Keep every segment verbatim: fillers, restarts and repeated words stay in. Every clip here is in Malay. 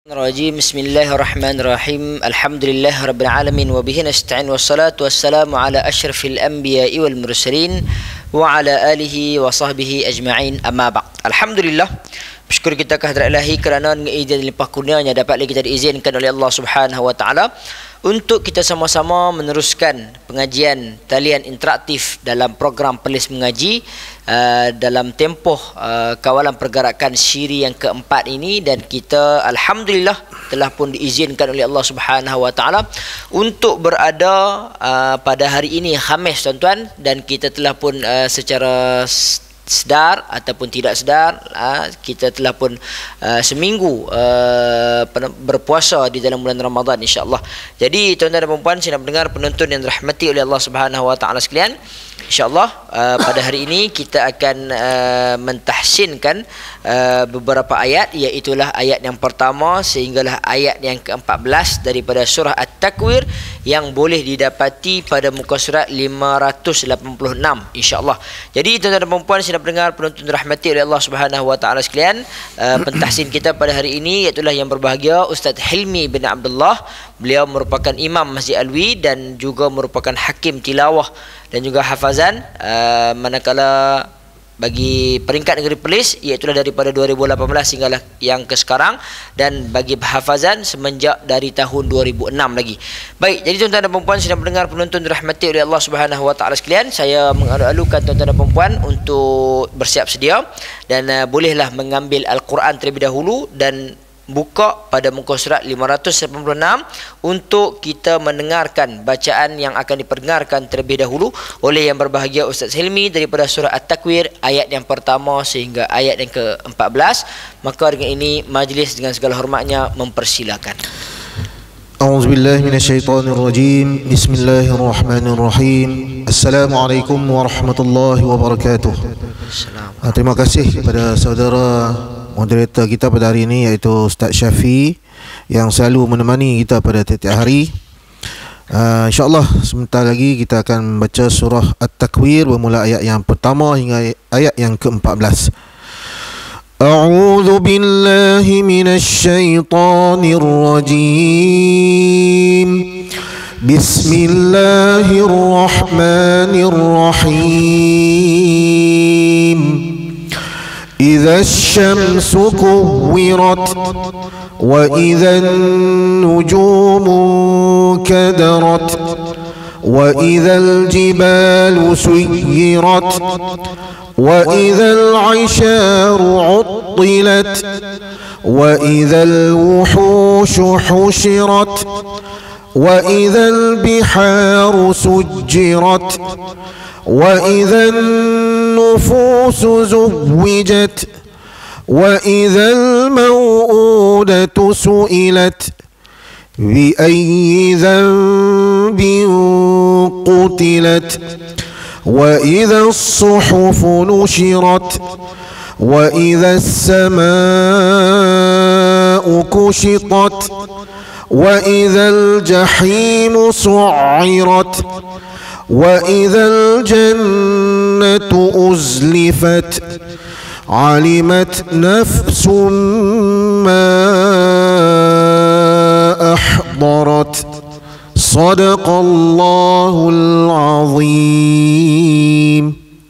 Rajim. Bismillahirrahmanirrahim. Alhamdulillah rabbil alamin wa bihi nasta'in wassalatu wassalamu ala asyrafil anbiya'i wal mursalin wa ala alihi wa sahbihi ajma'in, amma ba'd. Alhamdulillah, bersyukur kita ke hadirat Ilahi kerana dengan izin dan limpah kurnianya dapat kita diizinkan oleh Allah Subhanahu wa taala untuk kita sama-sama meneruskan pengajian talian interaktif dalam program Perlis Mengaji uh, dalam tempoh uh, kawalan pergerakan Syiri yang keempat ini, dan kita alhamdulillah telah pun diizinkan oleh Allah Subhanahu wa taala untuk berada uh, pada hari ini Khamis, tuan-tuan, dan kita telah pun uh, secara sedar ataupun tidak sedar, kita telah pun uh, seminggu uh, berpuasa di dalam bulan Ramadan, insya-Allah. Jadi tuan-tuan dan puan-puan, sidang pendengar penonton yang dirahmati oleh Allah Subhanahu wa taala sekalian, insya-Allah uh, pada hari ini kita akan uh, mentahsinkan uh, beberapa ayat, iaitu ayat yang pertama sehinggalah ayat yang keempat belas daripada surah At-Takwir yang boleh didapati pada muka surat lima ratus lapan puluh enam, insya-Allah. Jadi tuan-tuan dan puan-puan, sidang pendengar penonton dirahmati oleh Allah Subhanahu wa taala sekalian, uh, pentahsin kita pada hari ini iaitu yang berbahagia Ustaz Hilmi bin Abdullah. Beliau merupakan imam Masjid Alwi dan juga merupakan hakim tilawah dan juga hafazan, uh, manakala bagi peringkat negeri Perlis iaitu daripada dua ribu lapan belas hinggalah yang ke sekarang, dan bagi hafazan semenjak dari tahun dua ribu enam lagi. Baik, jadi tuan-tuan dan puan-puan sedang mendengar penonton dirahmati oleh Allah Subhanahu wa taala sekalian, saya mengalu-alukan tuan-tuan dan puan-puan untuk bersiap sedia dan uh, bolehlah mengambil Al-Quran terlebih dahulu dan buka pada muka surat lima ratus lapan puluh enam untuk kita mendengarkan bacaan yang akan diperdengarkan terlebih dahulu oleh yang berbahagia Ustaz Hilmi daripada surah At-Takwir ayat yang pertama sehingga ayat yang ke empat belas. Maka dengan ini majlis dengan segala hormatnya mempersilakan. A'udzubillahi minasyaitonirrajim. Bismillahirrahmanirrahim. Assalamualaikum warahmatullahi wabarakatuh. Assalamualaikum. Terima kasih kepada saudara moderator kita pada hari ini, iaitu Ustaz Syafi, yang selalu menemani kita pada tiap-tiap hari. uh, InsyaAllah sebentar lagi kita akan membaca surah At-Takwir bermula ayat yang pertama hingga ayat yang ke empat belas. A'udzu billahi minasyaitonir rajim. Bismillahirrahmanirrahim. إذا الشمس كورت وإذا النجوم كدرت وإذا الجبال سيرت وإذا العشار عطلت وإذا الوحوش حشرت وإذا البحار سجرت وإذا النفوس زوجت وإذا الموءودة سئلت بأي ذنب قتلت وإذا الصحف نشرت وإذا السماء كشطت وإذا الجحيم سعرت وإذا الجنة أزلفت علمت نفس ما أحضرت صدق الله العظيم.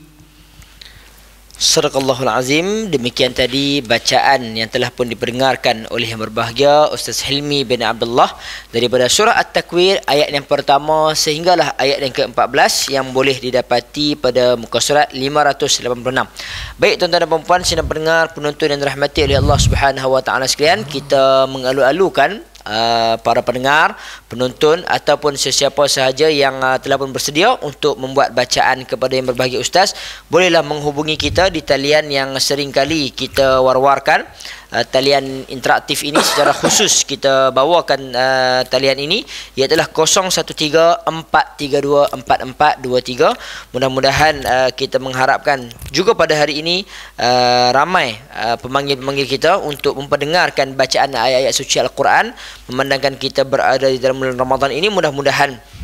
Sadaqallahul Azim. Demikian tadi bacaan yang telah pun diperdengarkan oleh yang berbahagia Ustaz Hilmi bin Abdullah daripada surah At-Takwir ayat yang pertama sehinggalah ayat yang ke empat belas yang boleh didapati pada muka surat lima ratus lapan puluh enam. Baik tuan-tuan dan puan-puan, sedang pendengar penonton yang dirahmati oleh Allah Subhanahu wa taala sekalian, kita mengalu-alukan Uh, para pendengar, penonton ataupun sesiapa sahaja yang uh, telah pun bersedia untuk membuat bacaan kepada yang berbahagia Ustaz, bolehlah menghubungi kita di talian yang sering kali kita war-warkan. Uh, talian interaktif ini secara khusus kita bawakan uh, talian ini, iaitu kosong satu tiga empat tiga dua empat empat dua tiga. Mudah-mudahan uh, kita mengharapkan juga pada hari ini uh, ramai uh, pemanggil-pemanggil kita untuk memperdengarkan bacaan ayat-ayat suci Al-Quran, memandangkan kita berada di dalam bulan Ramadan ini. Mudah-mudahan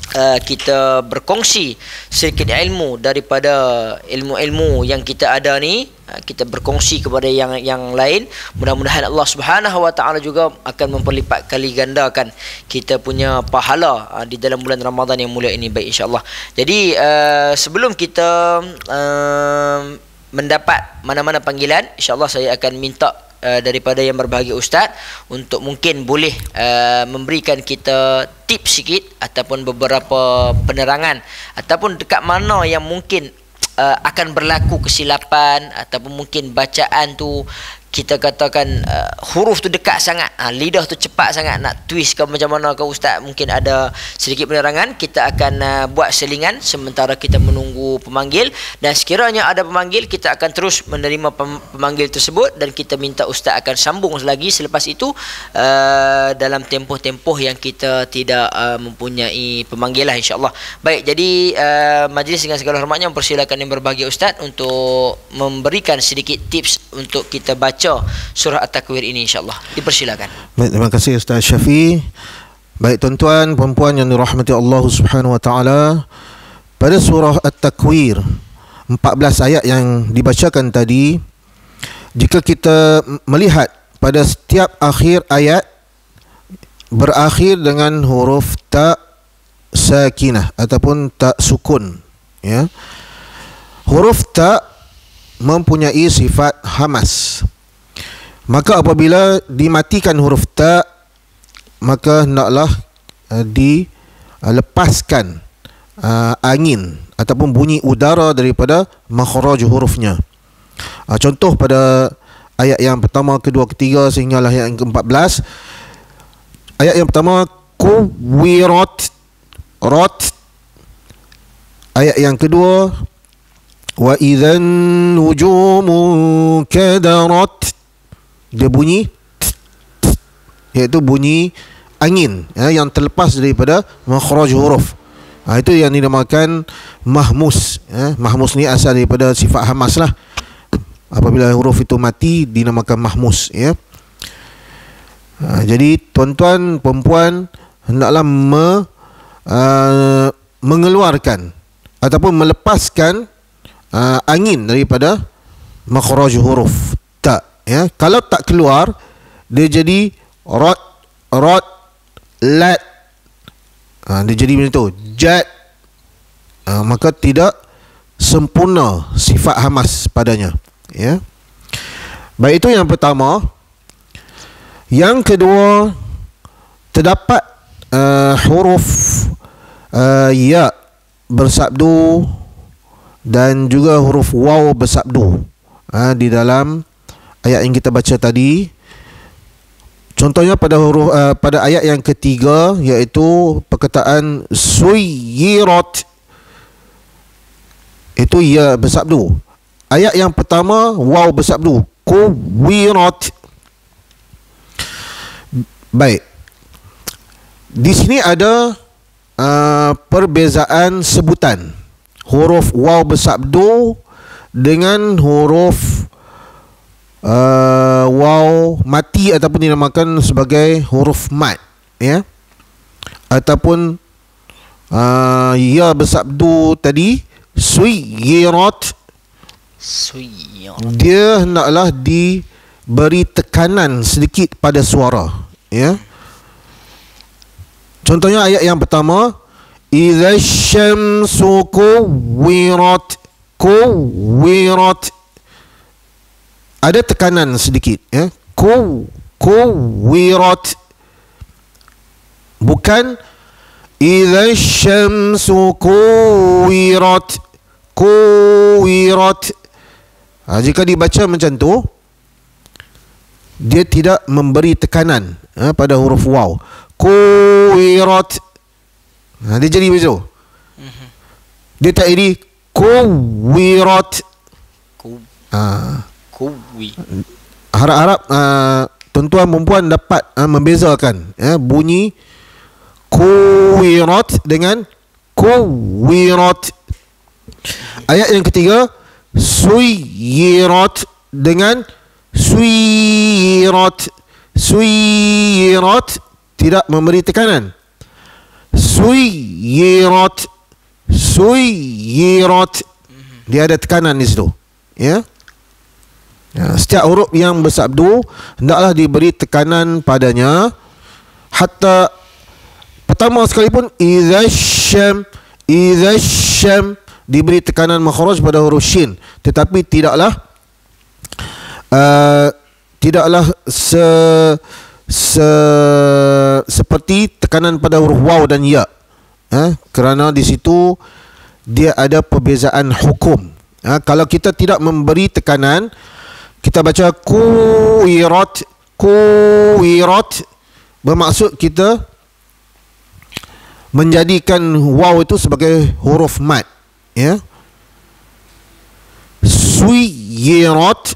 Uh, kita berkongsi sedikit ilmu daripada ilmu-ilmu yang kita ada ni, uh, kita berkongsi kepada yang yang lain. Mudah-mudahan Allah Subhanahu Wa Taala juga akan memperlipat kali gandakan kita punya pahala uh, di dalam bulan Ramadan yang mulia ini, baik insya-Allah. Jadi uh, sebelum kita uh, mendapat mana-mana panggilan, insya-Allah saya akan minta Uh, daripada yang berbahagia Ustaz untuk mungkin boleh uh, memberikan kita tips sikit ataupun beberapa penerangan ataupun dekat mana yang mungkin uh, akan berlaku kesilapan ataupun mungkin bacaan tu kita katakan uh, huruf tu dekat sangat, uh, lidah tu cepat sangat nak twist ke macam mana ke Ustaz, mungkin ada sedikit penerangan. Kita akan uh, buat selingan sementara kita menunggu pemanggil, dan sekiranya ada pemanggil kita akan terus menerima pem- pemanggil tersebut dan kita minta Ustaz akan sambung lagi selepas itu uh, dalam tempoh-tempoh yang kita tidak uh, mempunyai pemanggilan, insya-Allah. Baik, jadi uh, majlis dengan segala hormatnya mempersilakan yang berbahagia Ustaz untuk memberikan sedikit tips untuk kita baca surah At-Takwir ini, insya-Allah. Dipersilakan. Baik, terima kasih Ustaz Syafi. Baik tuan-tuan puan-puan yang dirahmati Allah Subhanahu Wa Taala, pada surah At-Takwir empat belas ayat yang dibacakan tadi, jika kita melihat pada setiap akhir ayat berakhir dengan huruf ta sakinah ataupun ta sukun, ya. Huruf ta mempunyai sifat hamas. Maka apabila dimatikan huruf ta, maka hendaklah uh, dilepaskan uh, angin ataupun bunyi udara daripada makhraj hurufnya. Uh, contoh pada ayat yang pertama, kedua, ketiga sehinggalah ayat yang keempat belas. Ayat yang pertama kuwirat rat. Ayat yang kedua wa idzan nujumu kadarat. Dia bunyi t, t, iaitu bunyi angin, ya, yang terlepas daripada makhraj huruf. Ha, itu yang dinamakan mahmus, ya. Mahmus ni asal daripada sifat hamas lah. Apabila huruf itu mati dinamakan mahmus, ya. Ha, jadi tuan-tuan perempuan hendaklah me, uh, mengeluarkan ataupun melepaskan uh, angin daripada makhraj huruf ta, ya. Kalau tak keluar, dia jadi rot, rot, lat. Ha, dia jadi macam tu, jat. Ha, maka tidak sempurna sifat hamas padanya, ya. Baik, itu yang pertama. Yang kedua, terdapat uh, huruf uh, ya bersabdu dan juga huruf waw bersabdu uh, di dalam ayat yang kita baca tadi. Contohnya pada huruf uh, pada ayat yang ketiga, iaitu perkataan suyirat, itu ya bersabdu. Ayat yang pertama waw bersabdu, kuwirat. Baik, di sini ada uh, perbezaan sebutan huruf waw bersabdu dengan huruf Uh, waw mati ataupun dinamakan sebagai huruf mat, ya, ataupun uh, ya bersabdu tadi suyirat, suyirat, dia hendaklah diberi tekanan sedikit pada suara, ya. Contohnya ayat yang pertama, idza syamsu kuwirat, kuwirat, ada tekanan sedikit, ya. Ku kuwirat, bukan idza syamsu kuwirat, kuwirat. Ha, jika dibaca macam tu, dia tidak memberi tekanan, ha, pada huruf waw. Kuwirat, ha, dia jadi macam tu. Dia tak jadi kuwirat. Ha. Kuwi. Harap-harap uh, tuan-tuan perempuan dapat uh, membezakan, ya, bunyi kuwirat dengan kuwirat. Ayat yang ketiga suyirat dengan suyirat. Suyirat tidak memberi tekanan. Suyirat. Suyirat. Dia ada tekanan di situ. Ya. Ya, setiap huruf yang bersabdu hendaklah diberi tekanan padanya. Hatta pertama sekalipun idzasyam, idzasyam diberi tekanan makhraj pada huruf shin, tetapi tidaklah uh, tidaklah se, se seperti tekanan pada huruf waw dan ya. Eh, kerana di situ dia ada perbezaan hukum. Ha, kalau kita tidak memberi tekanan, kita baca kuwirat, kuwirat, bermaksud kita menjadikan waw itu sebagai huruf mad. Ya. Suyirat,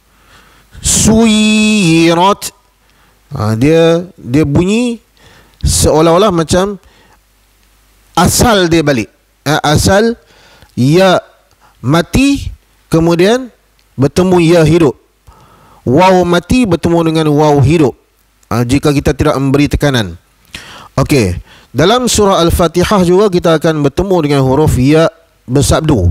suyirat. Ha, dia dia bunyi seolah-olah macam asal dia balik. Ha, asal ya mati, kemudian bertemu ya hidup. Waw mati bertemu dengan waw hidup. Ha, jika kita tidak memberi tekanan. Okey, dalam surah Al-Fatihah juga kita akan bertemu dengan huruf ya bersabdu.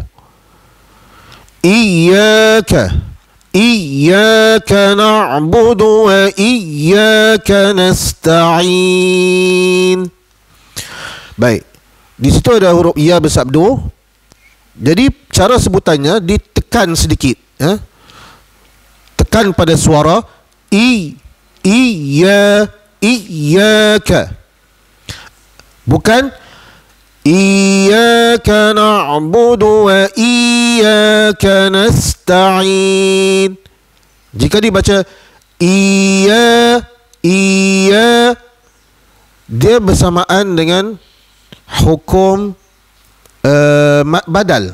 Iyyaka, iyyaka na'budu wa iyyaka nasta'in. Baik, di situ ada huruf ya bersabdu. Jadi cara sebutannya ditekan sedikit, ya? Tekan pada suara i, iya, iyyaka. Bukan iyyaka na'budu wa iyyaka nasta'in. Jika dibaca iya, iya, dia bersamaan dengan hukum uh, badal.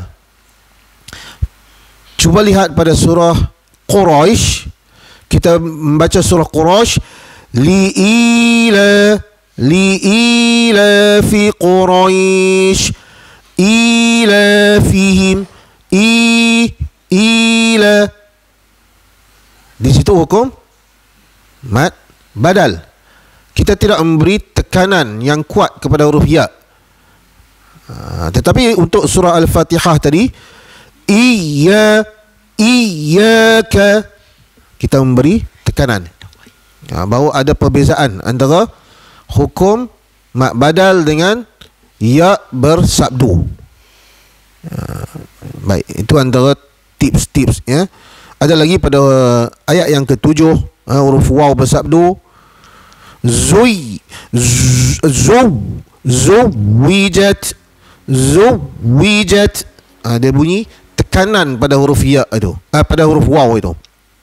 Cuba lihat pada surah Quraisy. Kita membaca surah Quraisy, li'ila li'ila fi Quraisy ila fihim i ila. Di situ hukum mad badal. Kita tidak memberi tekanan yang kuat kepada huruf ya. Ha, tetapi untuk surah Al-Fatihah tadi, iya, iyyaka, kita memberi tekanan. Ha, bahawa ada perbezaan antara hukum mad badal dengan ya bersabdu. Ha, baik, itu antara tips-tips, ya. Ada lagi pada uh, ayat yang ketujuh, uh, huruf waw bersabdu. Zuy, zu, zuwijat, zuwijat. Ha, dia bunyi tekanan pada huruf ya itu, uh, pada huruf waw itu.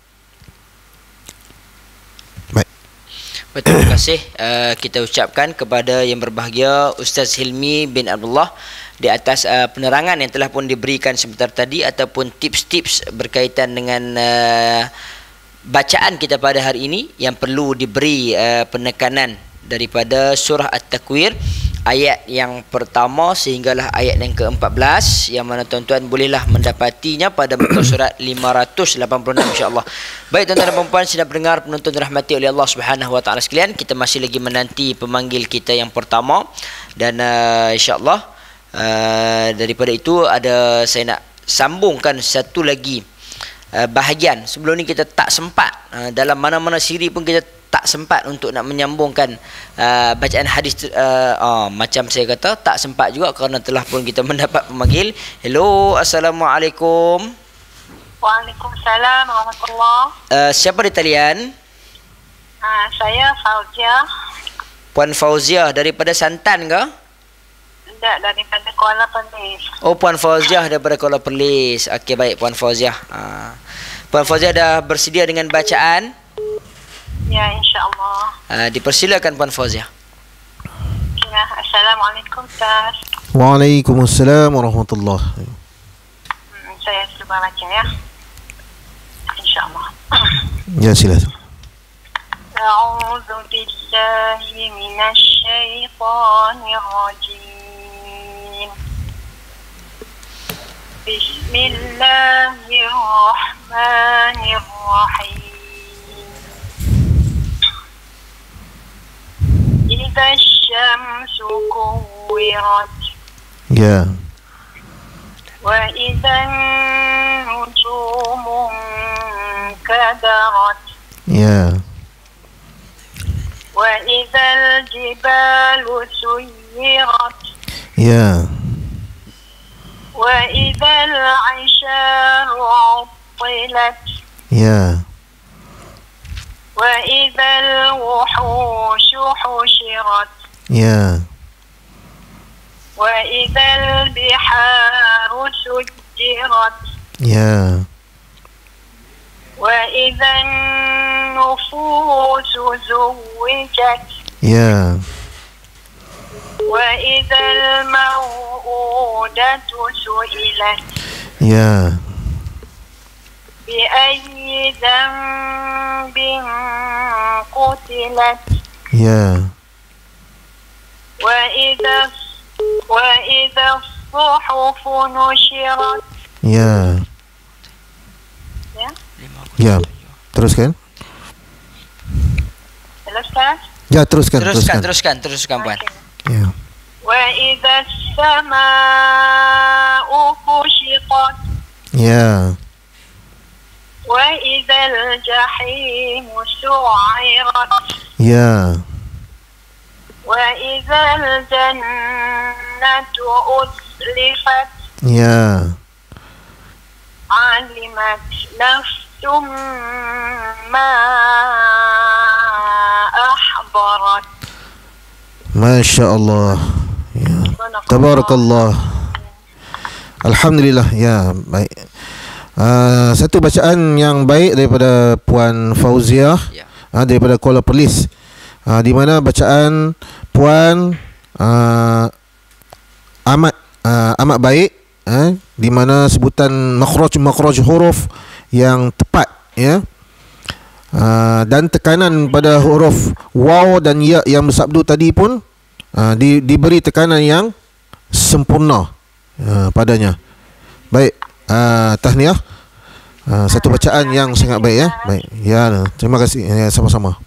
Baik. Terima kasih uh, kita ucapkan kepada yang berbahagia Ustaz Hilmi bin Abdullah di atas uh, penerangan yang telah pun diberikan sebentar tadi, ataupun tips-tips berkaitan dengan uh, bacaan kita pada hari ini yang perlu diberi uh, penekanan daripada surah At-Takwir, ayat yang pertama sehinggalah ayat yang ke-empat belas, yang mana tuan-tuan bolehlah mendapatinya pada muka surat lima ratus lapan puluh enam, insya-Allah. Baik tuan-tuan dan puan sedang pendengar penonton dirahmati oleh Allah Subhanahu wa taala sekalian, kita masih lagi menanti pemanggil kita yang pertama, dan uh, insya-Allah uh, daripada itu ada saya nak sambungkan satu lagi Uh, bahagian. Sebelum ni kita tak sempat, uh, dalam mana-mana siri pun kita tak sempat untuk nak menyambungkan uh, bacaan hadis, uh, uh, macam saya kata tak sempat juga kerana telah pun kita mendapat pemanggil. Hello, Assalamualaikum. Waalaikumsalam warahmatullahi. Uh, siapa di talian? Uh, saya Fauzia. Puan Fauzia daripada Santan ke? Tidak, daripada Kuala Perlis. Oh, Puan Fauzia daripada Kuala Perlis. Okey, baik Puan Fauzia. Uh, Puan Fauzia dah bersedia dengan bacaan? Ya, insya-Allah. Uh, dipersilakan Puan Fauzia. Ya, Assalamualaikum Ustaz. Waalaikumsalam warahmatullahi. Hmm, saya cuba baca ya. Insya-Allah. Ya, silakan. A'udzu billahi minasy syaithanir rajim. Bismillahirrahmanirrahim. Idza الشمس كورت Ya. وإذا النجوم انكدرت Ya. وإذا الجبال سيرت Ya. وإذا العشار عطلت Ya. وإذا الوحوش حشرت Ya. وإذا البحار سجرت Ya. وإذا النفوس زوجت Ya. وإذا الموءودة سئلت Ya. بأي ذنب قتلت Ya. وإذا وإذا الصحف نشرت Ya. ya. Ya. Teruskan. Selesai? Ya, teruskan, Teruskan, teruskan. teruskan, teruskan puan. Okey. Ya. وإذا السماء كشطت Ya. وإذا الجحيم سعرت Ya. وإذا الجنة أزلفت Ya. علمت نفس ما أحضرت. Masya Allah. Ya. Tabarakallah. Alhamdulillah. Ya, baik. Uh, satu bacaan yang baik daripada Puan Fauziah, Ya. uh, daripada Kuala Perlis, uh, di mana bacaan Puan uh, amat uh, amat baik, uh, di mana sebutan makhraj-makhraj huruf yang tepat, ya. Uh, dan tekanan pada huruf waw dan ya yang bersabdu tadi pun uh, di, diberi tekanan yang sempurna uh, padanya. Baik, uh, tahniah. Uh, satu bacaan yang sangat baik, ya. Baik. Ya, terima kasih. Ya, sama-sama.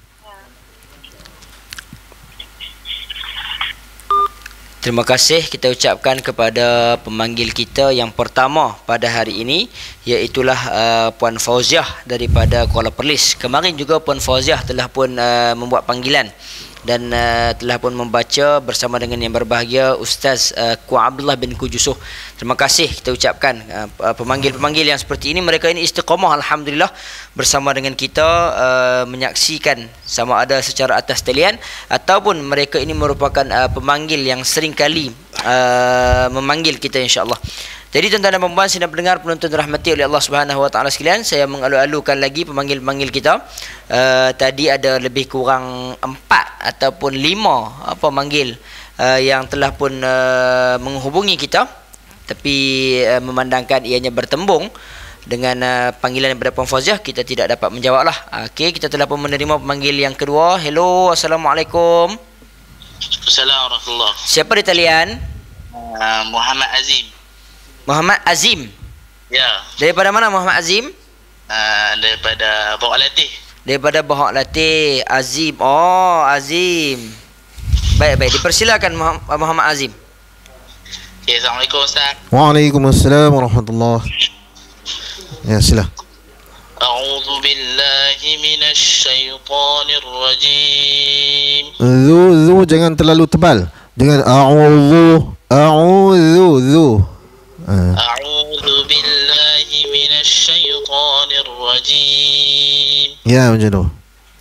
Terima kasih kita ucapkan kepada pemanggil kita yang pertama pada hari ini, iaitulah uh, Puan Fauziah daripada Kuala Perlis. Kemarin juga Puan Fauziah telah pun uh, membuat panggilan dan uh, telah pun membaca bersama dengan yang berbahagia Ustaz uh, Ku Abdullah bin Ku Jusuh. Terima kasih kita ucapkan uh, pemanggil-pemanggil yang seperti ini, mereka ini istiqamah alhamdulillah bersama dengan kita, uh, menyaksikan sama ada secara atas talian ataupun mereka ini merupakan uh, pemanggil yang sering kali uh, memanggil kita insya-Allah. Jadi tuan-tuan dan puan-puan, sidang pendengar penonton dirahmati oleh Allah Subhanahu wa taala sekalian, saya mengalu-alukan lagi pemanggil-pemanggil kita. Uh, tadi ada lebih kurang empat ataupun lima apa manggil uh, yang telah pun uh, menghubungi kita, tapi uh, memandangkan ianya bertembung dengan uh, panggilan daripada Puan Fauziah, kita tidak dapat menjawablah. Okey, kita telah pun menerima pemanggil yang kedua. Hello, assalamualaikum. Assalamualaikum warahmatullahi. Siapa di talian? Uh, Muhammad Azim. Muhammad Azim. Ya. Daripada mana Muhammad Azim? Uh, daripada Bawak Latih. Daripada Bahak Latih. Azim. Oh, Azim. Baik, baik. Dipersilakan Muhammad Azim. Okay, Assalamualaikum Ustaz. Waalaikumsalam warahmatullahi. Ya, sila. A'udzu billahi minasy syaithanir rajim. Zu, zu jangan terlalu tebal. Jangan a'udzu, a'udzu, zu. Uh. A'udzu billahi minasy syaithanir rajim. Ya, macam tu.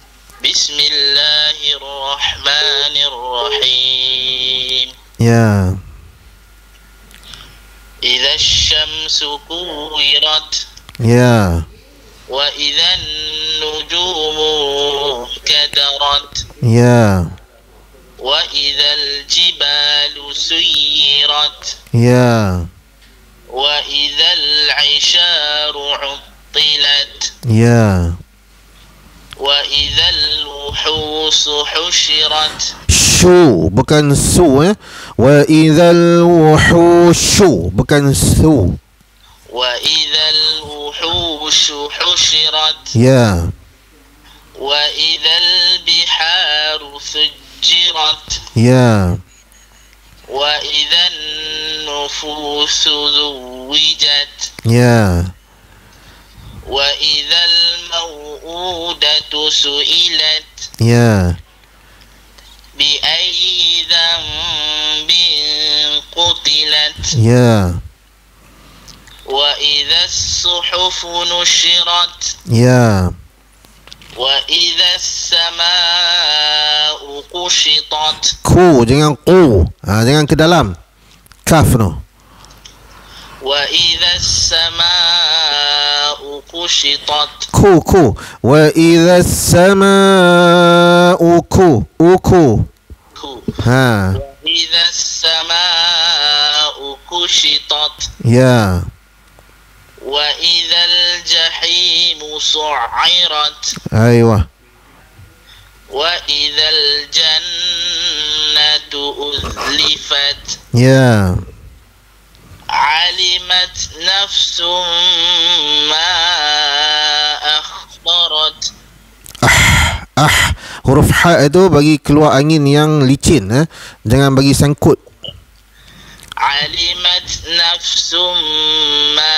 Bismillahirrahmanirrahim. Ya. Idza asy-syamsu kuwirat. Ya. Wa idzan nujumu kadarat. Ya. Wa idzal jibalu suyirat. Ya. Wa idzal 'isharu 'uttilat. Ya. Wa idzal wuhusu husyirat. Shu, bukan su, eh. Wa idzal wuhushu, bukan su. Wa idzal wuhushu husyirat. Ya. Wa idzal biharu sujjirat. سجرت Ya. وإذا النفوس زوجت Ya. وإذا الموءودة سئلت Ya. بأي ذنب قتلت Ya. وإذا الصحف نشرت Ya. وإذا السماء كشطت Ku, jangan ku. Ha, jangan ke dalam. Kaf no. وإذا السماء كشطت Ku, ku. Wa idza as-samaa'u ku. Uku. Ha. وإذا السماء كشطت Ya. وإذا الجحيم سعرت Aywa. وإذا الجنة أزلفت Ya. علمت نفس ما أخبرت Ah, huruf ha itu bagi keluar angin yang licin, eh. Jangan bagi sangkut. علمت نفس ما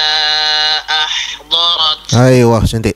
أحضرت Aywa, cantik.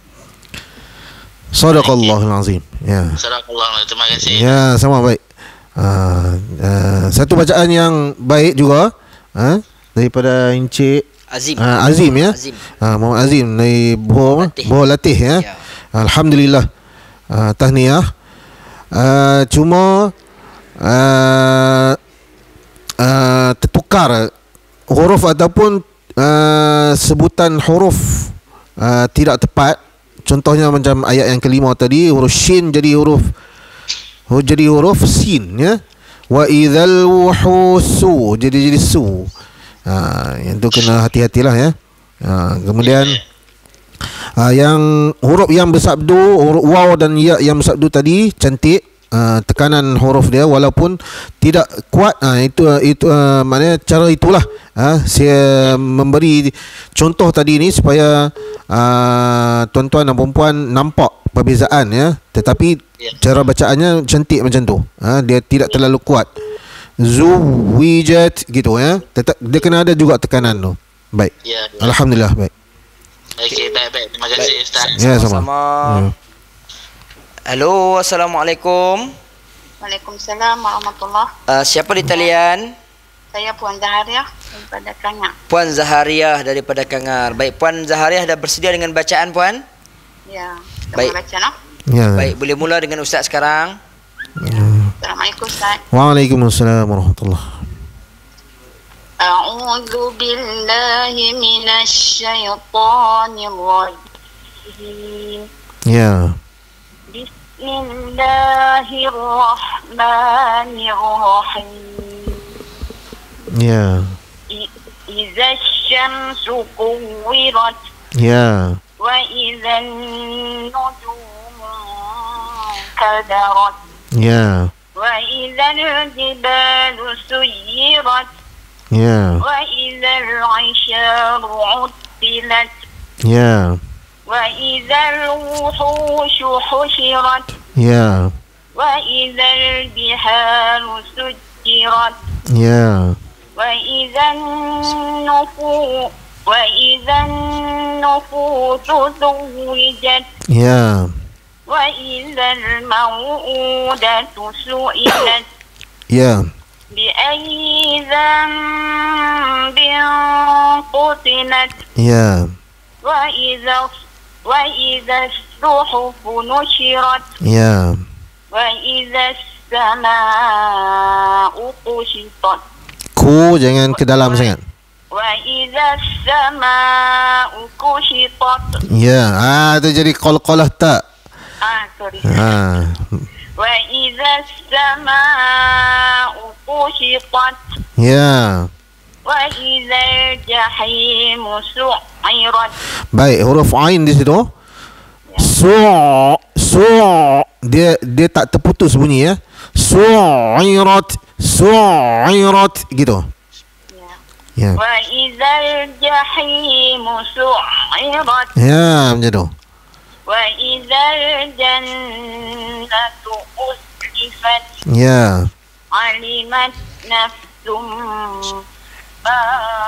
Sadaqallahul azim. Ya. Sadaqallah. Terima kasih. Ya, sama baik. Uh, uh, satu bacaan yang baik juga, uh, daripada Encik Azim. uh, Azim ya. Azim. Uh, Muhammad Azim dari Boh Latih. Boh Latih ya. Ya. Alhamdulillah. Uh, tahniah. Uh, cuma uh, uh, tertukar huruf ataupun uh, sebutan huruf uh, tidak tepat. Contohnya macam ayat yang kelima tadi, huruf shin jadi huruf oh, jadi huruf sin ya. Wa idzal wuhusu jadi jadi su. Ha, yang tu kena hati-hatilah ya. Ha, kemudian ha, yang huruf yang bersabdu, huruf waw dan ya yang bersabdu tadi cantik. Uh, tekanan huruf dia walaupun tidak kuat, uh, itu itu uh, maknanya cara itulah uh, saya memberi contoh tadi ni supaya uh, tuan-tuan dan perempuan nampak perbezaan ya, tetapi Ya. cara bacaannya cantik macam tu, uh, dia tidak terlalu kuat. Zuwijat gitu ya, tetap dia kena ada juga tekanan tu. Baik. Ya, ya. Alhamdulillah baik. Okey, baik-baik. Terima kasih Ustaz. Ya sama. Sama-sama. Ya. Halo, Assalamualaikum. Waalaikumsalam warahmatullahi. Uh, siapa di talian? Saya Puan Zahariah daripada Kangar. Puan Zahariah daripada Kangar. Baik, Puan Zahariah dah bersedia dengan bacaan, Puan? Ya, kita Baik. boleh baca no? Ya. Baik, boleh mula dengan Ustaz sekarang. Assalamualaikum Ustaz. Waalaikumsalam warahmatullahi. A'udzu billahi minasy syaithanir rajim. Ya. Bismillahirrahmanirrahim. Ya. I- Iza syamsu kuwirat Ya. wa iza nujumu kadarat Ya. wa iza jibalu suyirat Ya. wa iza al-isharu uttilat Ya. wa iza al-wuhushu hushirat Ya. wa iza al-biharu sujjirat Ya. wa iza an-nufu wa iza an-nufusu zuwijat Ya. wa iza al-maw'udatu su'ilat Ya. bi ayyi dhanbin qutilat Ya. wa iza wa iza as-suhufu nushirat Ya. wa iza as-samaa'u kushitat Ku jangan ke dalam sangat. wa iza as-samaa'u kushitat. Ya. Ah, tu jadi qalqalah tak. Ah, sorry. Ha. Wa iza as-samaa'u kushitat Ya. wa iza al-jahimu su'irat. Baik, huruf ain di situ. Su su dia dia tak terputus bunyi ya. Su'irat, su'irat gitu. Ya. Ya. Wa iza al-jahimu su'irat Ya, macam tu. wa iza al-jannatu أزلفت Ya. علمت نفس ما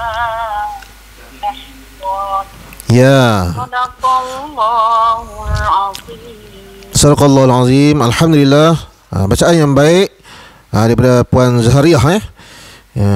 أحضرت Ya. صدق الله العظيم. Sadaqallahul azim. Alhamdulillah. Ha, bacaan yang baik ha, daripada Puan Zahariah eh. Ya.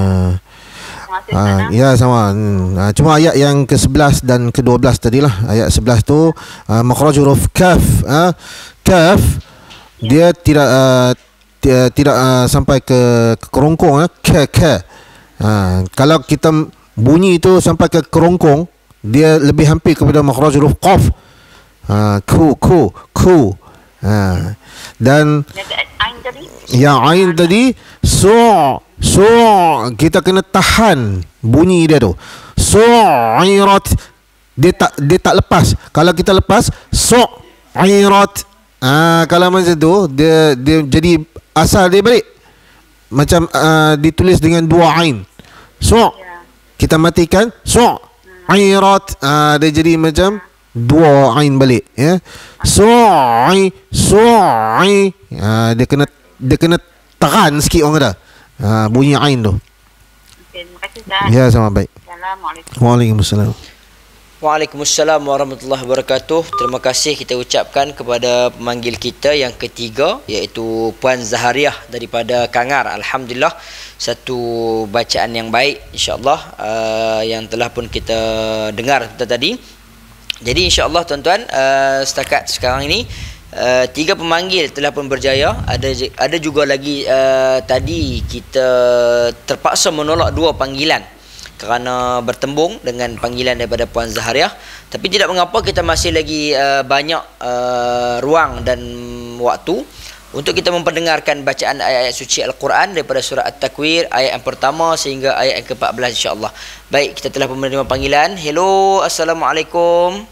Ha, ya sama. Hmm. Ha, cuma ayat yang ke sebelas dan ke dua belas tadilah. Ayat sebelas tu ha, makhraj huruf kaf. Ha, kaf dia tidak uh, dia, tidak uh, sampai ke, ke kerongkong eh. Ka ka. Ha, kalau kita bunyi itu sampai ke kerongkong, dia lebih hampir kepada makhraj huruf qaf. Ha, ku ku ku. Ha, dan Ain tadi? yang ain tadi su' su' kita kena tahan bunyi dia tu. Su'irat dia tak dia tak lepas. Kalau kita lepas su'irat, ah kalau macam tu dia dia jadi asal dia balik. Macam uh, ditulis dengan dua ain. Su' kita matikan su'irat, ah dia jadi macam dua ain balik ya. Su'i su'i, ah dia kena dia kena tekan sikit orang kata. Ha, bunyi ain tu. Okay, terima kasih Ustaz. Ya, sama baik. Assalamualaikum. Waalaikumsalam. Waalaikumsalam warahmatullahi wabarakatuh. Terima kasih kita ucapkan kepada pemanggil kita yang ketiga, iaitu Puan Zahariah daripada Kangar. Alhamdulillah, satu bacaan yang baik insya-Allah uh, yang telah pun kita dengar tadi. Jadi insya-Allah tuan-tuan, uh, setakat sekarang ini Uh, tiga pemanggil telah pun berjaya. Ada ada juga lagi uh, tadi kita terpaksa menolak dua panggilan kerana bertembung dengan panggilan daripada Puan Zahariah. Tapi tidak mengapa, kita masih lagi uh, banyak uh, ruang dan waktu untuk kita memperdengarkan bacaan ayat-ayat suci Al-Quran daripada surah At-Takwir ayat yang pertama sehingga ayat yang ke empat belas insya-Allah. Baik, kita telah menerima panggilan. Hello, Assalamualaikum.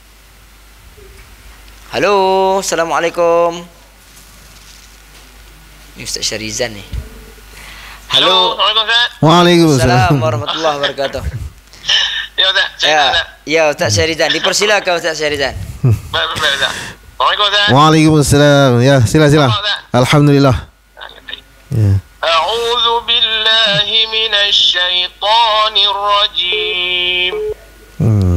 Halo, Assalamualaikum. Ini Ustaz Syarizan ni. Halo, Assalamualaikum Ustaz. Waalaikumsalam. Assalamualaikum warahmatullahi wabarakatuh. Ya Ustaz, saya Ya, Ustaz. ya Ustaz Syarizan. Dipersilakan Ustaz Syarizan. Baik, baik, baik, Ustaz. Assalamualaikum Ustaz. Waalaikumsalam. Ya, sila sila. Alhamdulillah. Ya. A'udzu billahi minasy syaithanir rajim. Hmm.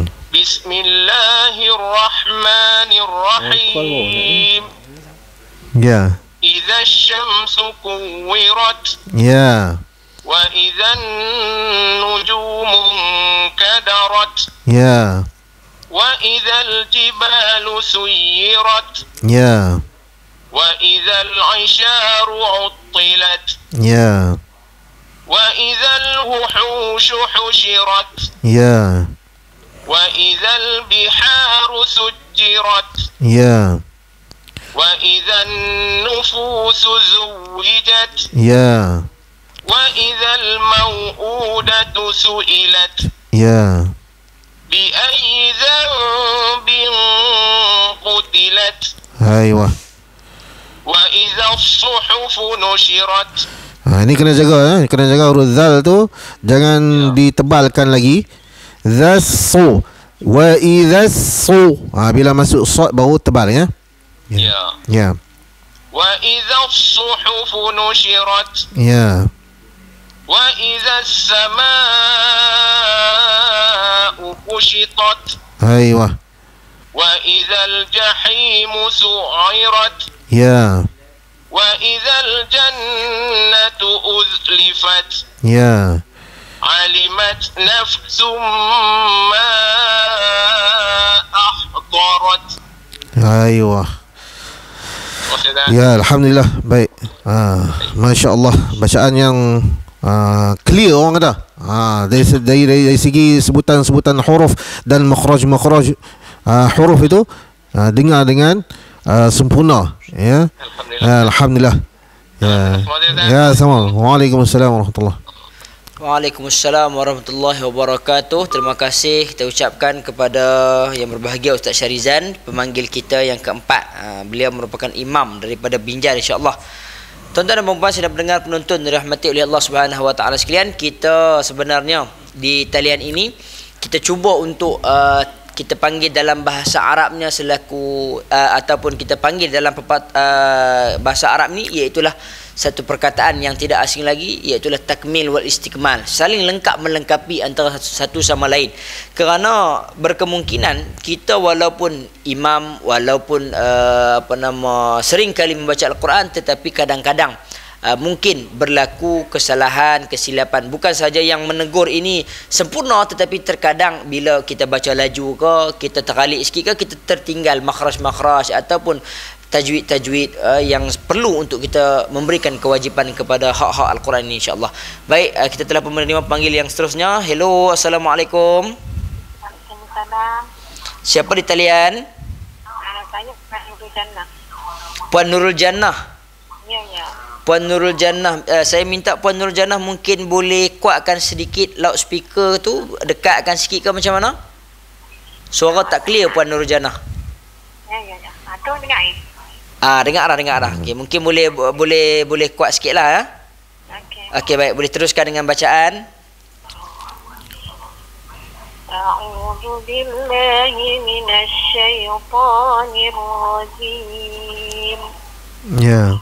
Bismillahirrahmanirrahim. Ya. Idza syamsu kuwirat Ya. wa idzan nujumu kadarat Ya. wa idzal jibalu suyirat Ya. wa idzal 'isharu 'uttilat Ya. wa idzal wuhushu hushirat Ya. wa idzal biharu sujjirat Ya. wa idzan nufusu zuwijat Ya. wa idzal mau'udatu su'ilat Ya. bi ayyi dhanbin qutilat Aiwa. wa idza as-suhufu nushirat. Ha, ini kena jaga eh. Kena jaga huruf zal tu jangan ditebalkan lagi. Zasu wa idzasu. Ha, bila masuk sad baru tebal ya. Ya. Ya. Wa idza as-suhufu nushirat Ya. wa idza as-samaa'u kushitat Aiwa. wa idza al-jahimu su'irat Ya. wa idza al-jannatu uzlifat Ya. alimat nafsum ma ahdarat. Aiwa. Ya, alhamdulillah baik. Ha, masya-Allah, bacaan yang uh, clear orang kata. Ha, dari, dari dari dari segi sebutan-sebutan huruf dan makhraj-makhraj uh, huruf itu uh, dengar dengan uh, sempurna ya. Alhamdulillah. Alhamdulillah. Ya. Ya, sama. Waalaikumsalam warahmatullahi. Waalaikumsalam warahmatullahi wabarakatuh. Terima kasih kita ucapkan kepada yang berbahagia Ustaz Syarizan, pemanggil kita yang keempat. Ha, beliau merupakan imam daripada Binjai insya-Allah. Tuan-tuan dan puan-puan sedang mendengar penonton dirahmati oleh Allah Subhanahu wa taala sekalian, kita sebenarnya di talian ini kita cuba untuk uh, kita panggil dalam bahasa Arabnya selaku uh, ataupun kita panggil dalam pepat, uh, bahasa Arab ni, iaitulah satu perkataan yang tidak asing lagi, iaitulah takmil wal istikmal, saling lengkap melengkapi antara satu sama lain. Kerana berkemungkinan kita walaupun imam, walaupun uh, apa nama sering kali membaca Al-Quran, tetapi kadang-kadang Uh, mungkin berlaku kesalahan, kesilapan. Bukan saja yang menegur ini sempurna, tetapi terkadang bila kita baca laju ke, kita terkalik sikit ke, kita tertinggal makhraj-makhraj ataupun tajwid-tajwid uh, yang perlu untuk kita memberikan kewajipan kepada hak-hak Al-Quran ini, insya-Allah. Baik, uh, kita telah menerima panggil yang seterusnya. Hello, Assalamualaikum. Waalaikumsalam. Siapa di talian? Uh, saya Puan Nurul Jannah. Puan Nurul Jannah. Ya, ya. Puan Nurul Jannah, uh, saya minta Puan Nurul Jannah mungkin boleh kuatkan sedikit loudspeaker tu, dekatkan sikit ke macam mana? Suara tak clear Puan Nurul Jannah. Ya, ya, ya. Atau dengar eh? Ah, dengar dah, dengar dah. Okey, mungkin boleh boleh boleh kuat sikitlah ya. Okey. Okey, baik, boleh teruskan dengan bacaan. A'udzu billahi minasy syaithanir rajim. Ya.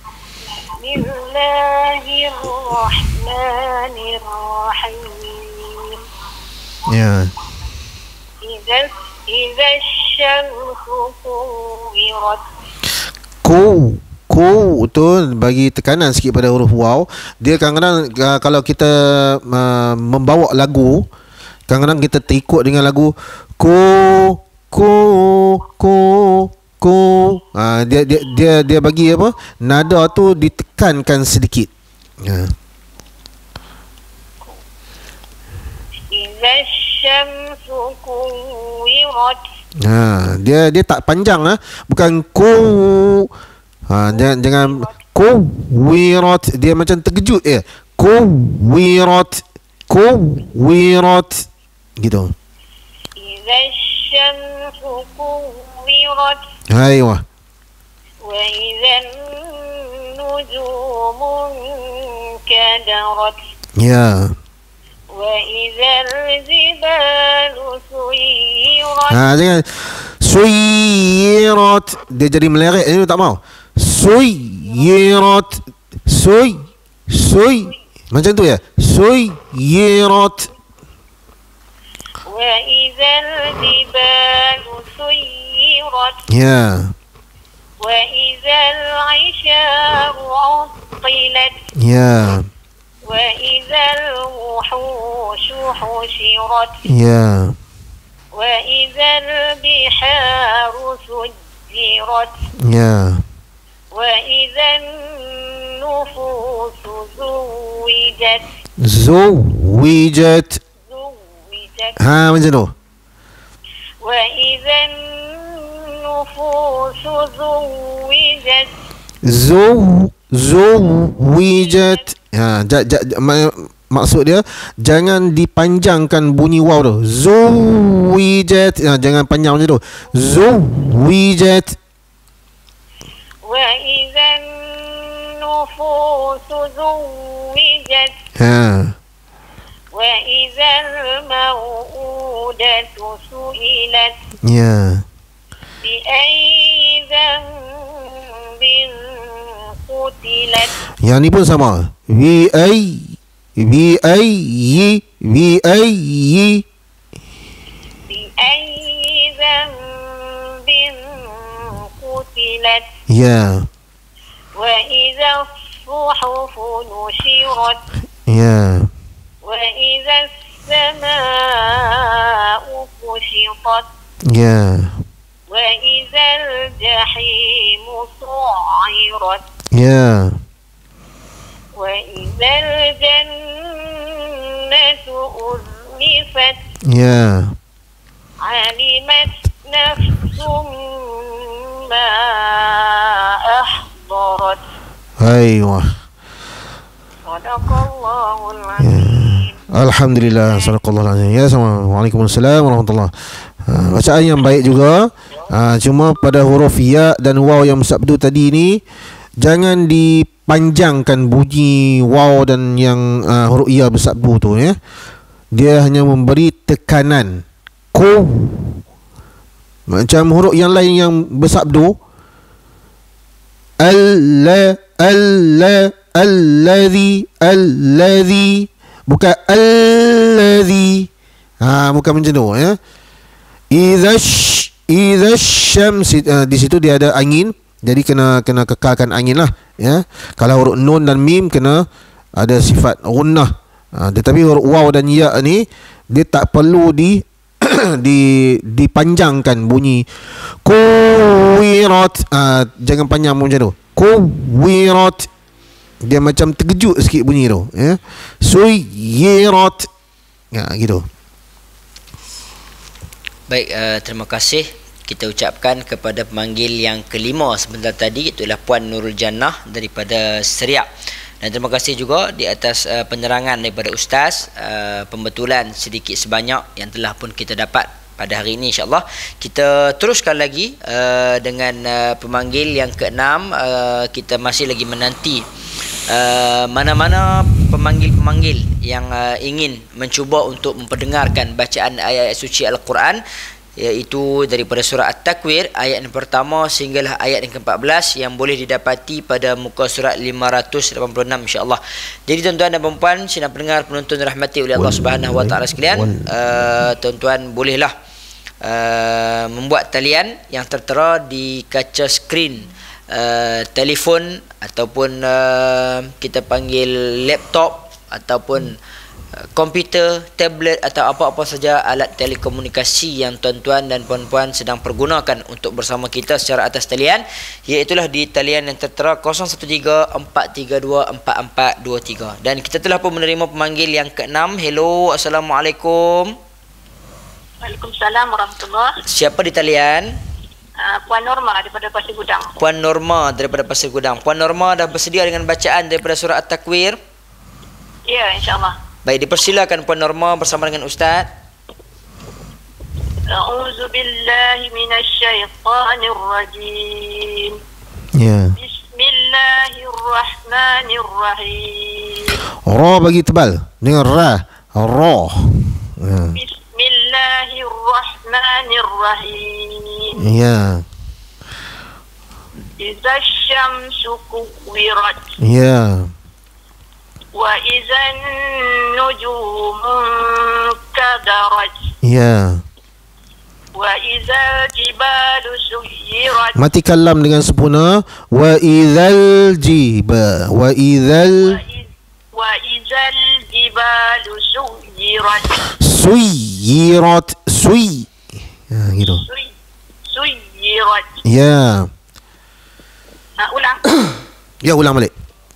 Bismillahirrahmanirrahim. Ya. Idza idza syamsu kuwirat. Ku ku tu bagi tekanan sikit pada huruf waw. Dia kadang-kadang uh, kalau kita uh, membawa lagu, kadang-kadang kita terikut dengan lagu ku ku ku ku. Ha, dia dia dia dia bagi apa? Nada tu ditekankan sedikit. Ha. Idza syamsu kuwirat. Ha, dia dia tak panjang ah, bukan ku. Ha, jangan jangan ku wirat, dia macam terkejut eh. Ku wirat, ku wirat gitu. Idza syamsu kuwirat. Aywa. Wa idzan nujumun kadarat. Ya. Wa idzal jibalu suyirat. Ha, jangan suyirat, dia jadi meleret ini tak mau. Suyirat, suy suy macam tu ya. Suyirat. Wa idzal jibalu suyirat. Ya. Wa idzal 'isharu 'uttilat. Ya. Wa idzal wuhushu hushirat. Ya. Wa idzal biharu sujjirat. Ya. Wa idzan nufusu zuwijat. Zuwijat. Zuwijat. Ha, macam tu. Wa idzan nufusu zuwijat. Zu zuwijat. Ha, ja, ja, ja, mak, maksud dia jangan dipanjangkan bunyi waw tu. Zuwijat. Ha, jangan panjang macam tu. Zuwijat. Wa idzan nufusu zuwijat. Ha. Wa idzal mau'udatu su'ilat. Ya. Bi ayyi dhanbin qutilat. Yang ni pun sama. Vi ai vi ai yi vi ai yi. Bi ayyi dhanbin qutilat. Ya. Wa idza suhufu nushirat. Ya. Wa idza as-samaa'u kushitat. Ya. Wa idzal jahimu su'irat. Ya. Wa idzal jannatu uzlifat. Ya. Alimat nafsum ma ahdarat. Aywa. Sadaqallahul azim. Alhamdulillah, sadaqallahu alazim. Ya, assalamualaikum. Waalaikumsalam warahmatullahi. Ha, bacaan yang baik juga. Ha, cuma pada huruf ya dan waw yang bersabdu tadi ni jangan dipanjangkan bunyi waw dan yang uh, huruf ya bersabdu tu ya. Dia hanya memberi tekanan. Ku Macam huruf yang lain yang bersabdu, alla alla allazi allazi, bukan allazi. Ha, bukan macam tu ya. Idza idza syams, uh, di situ dia ada angin, jadi kena kena kekalkan angin lah ya. Kalau huruf nun dan mim kena ada sifat gunnah. Ha, tetapi huruf waw dan ya ni dia tak perlu di di dipanjangkan bunyi kuwirat. Ha, jangan panjang macam tu. Kuwirat, dia macam terkejut sikit bunyi tu ya. Suyirat, ya gitu. Baik, uh, terima kasih kita ucapkan kepada pemanggil yang kelima sebentar tadi, itulah Puan Nurul Jannah daripada Seriak. Dan terima kasih juga di atas uh, penerangan daripada Ustaz, uh, pembetulan sedikit sebanyak yang telah pun kita dapat pada hari ini. InsyaAllah kita teruskan lagi uh, dengan uh, pemanggil yang keenam. Uh, kita masih lagi menanti uh, mana-mana pemanggil-pemanggil yang uh, ingin mencuba untuk memperdengarkan bacaan ayat-ayat suci Al-Quran, iaitu daripada surah At-Takwir ayat yang pertama sehinggalah ayat yang keempat belas, yang boleh didapati pada muka surat lima ratus lapan puluh enam insya-Allah. Jadi tuan-tuan dan puan-puan, sidang pendengar penonton rahmati oleh Allah Subhanahu wa taala sekalian, uh, tuan-tuan bolehlah uh, membuat talian yang tertera di kaca skrin uh, telefon ataupun uh, kita panggil laptop ataupun komputer, tablet atau apa-apa saja alat telekomunikasi yang tuan-tuan dan puan-puan sedang pergunakan untuk bersama kita secara atas talian, iaitulah di talian yang tertera kosong satu tiga empat tiga dua empat empat dua tiga. Dan kita telah pun menerima pemanggil yang keenam. Hello, Assalamualaikum. Waalaikumsalam warahmatullahi. Siapa di talian? Uh, Puan Norma daripada Pasir Gudang. Puan Norma daripada Pasir Gudang. Puan Norma dah bersedia dengan bacaan daripada surah At-Takwir? Ya, insya-Allah. Baik, dipersilakan Puan Norma bersama dengan Ustaz. A'udzu billahi minasyaitonir rajim. Ya. Bismillahirrahmanirrahim. Ra bagi tebal dengan ra. Ra. Ya. Bismillahirrahmanirrahim. Ya. Idza syamsu kuwirat. Ya. وَإِذَا النُّجُومُ انكَدَرَتْ. Ya. وَإِذَا الْجِبَالُ سُيِّرَتْ. Matikan lam dengan sempurna. Wa idzal jiba. Wa idzal وَإِذَا الْجِبَالُ سُيِّرَتْ. suyirat. Suy. Ya, gitu. Suy- Suyirat. Ya. Nah, ulang. Ya, ulang balik.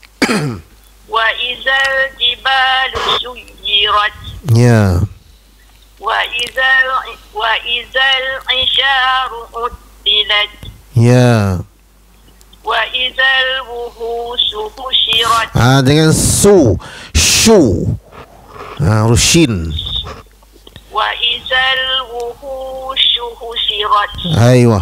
وَإِذَا الْجِبَالُ سُيِّرَتْ. Ya. وَإِذَا وَإِذَا الْعِشَارُ عُطِّلَتْ. Ya. وَإِذَا الْوُحُوشُ حُشِرَتْ. Ah, dengan su. Shu. Ah, rushin. وَإِذَا الْوُحُوشُ حُشِرَتْ. Aywa.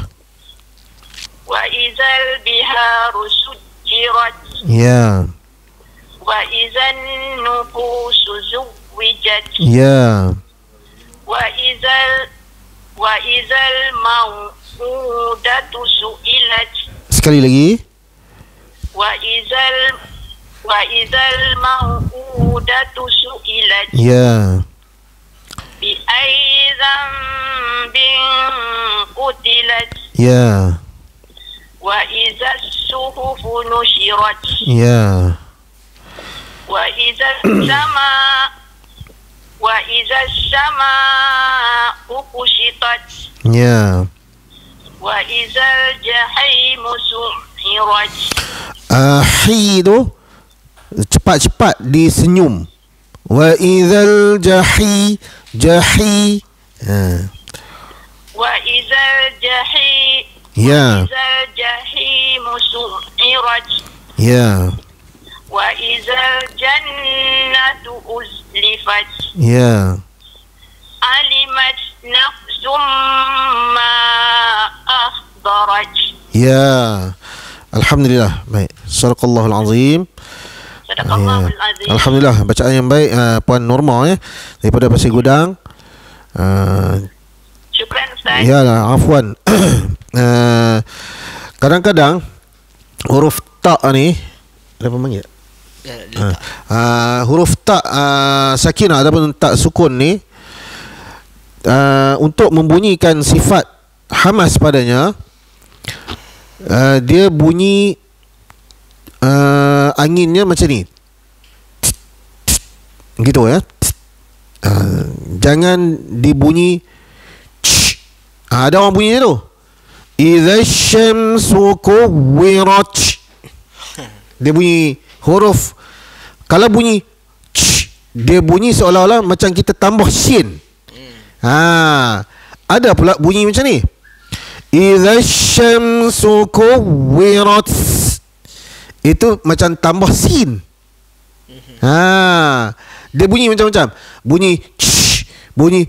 وَإِذَا الْبِحَارُ سُجِّرَتْ. Ya. وَإِذَا النُّفُوسُ زُوِّجَتْ. Ya. وَإِذَا وَإِذَا الْمَوْءُودَةُ سُئِلَتْ. Sekali lagi. وَإِذَا وَإِذَا الْمَوْءُودَةُ سُئِلَتْ. Ya. بِأَيِّ ذَنبٍ قُتِلَتْ. Ya. وَإِذَا الصُّحُفُ نُشِرَتْ. Ya. وَإِذَا السَّمَاءُ وَإِذَا السَّمَاءُ كُشِطَتْ. Ya. وَإِذَا الْجَحِيمُ سُعِّرَتْ. Ahi tu cepat-cepat disenyum. Wa idzal jahi jahi. Ha. وَإِذَا الْجَحِيمُ Ya. وَإِذَا الْجَحِيمُ سُعِّرَتْ. Ya. وَإِذَا الْجَنَّةُ أُزْلِفَتْ. Ya. عَلِمَتْ نَفْسٌ مَّا أَحْضَرَتْ. Ya. Alhamdulillah. Baik. Sadaqallahul azim. Sadaqallahul azim. Alhamdulillah, bacaan yang baik uh, Puan Norma ya, daripada Pasir Gudang. Uh, Syukran Ustaz. Ya lah, afwan. uh, kadang-kadang huruf ta ni apa panggil? Ya, Uh, uh, huruf ta uh, sakinah ataupun ta sukun ni uh, untuk membunyikan sifat hamas padanya, uh, dia bunyi uh, anginnya macam ni. Gitu ya. Uh, jangan dibunyi uh, ada orang bunyinya tu. Idza syamsu kuwirat. Dia bunyi huruf. Kalau bunyi dia bunyi seolah-olah macam kita tambah sin. Ha, ada pula bunyi macam ni. Idza syamsu kuwirat. Itu macam tambah sin. Ha, dia bunyi macam-macam. Bunyi bunyi